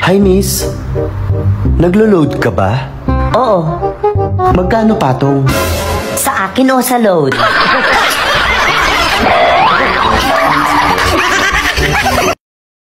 Hi, miss. Naglo-load ka ba? Oo. Magkano patong? Sa akin o sa load?